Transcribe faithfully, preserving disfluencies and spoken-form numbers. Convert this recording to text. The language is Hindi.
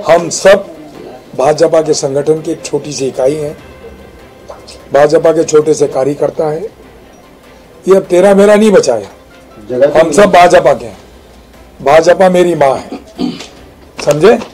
हम सब भाजपा के संगठन की एक छोटी सी इकाई है, भाजपा के छोटे से कार्यकर्ता है। ये अब तेरा मेरा नहीं बचा है, हम सब भाजपा के हैं। भाजपा मेरी माँ है, समझे।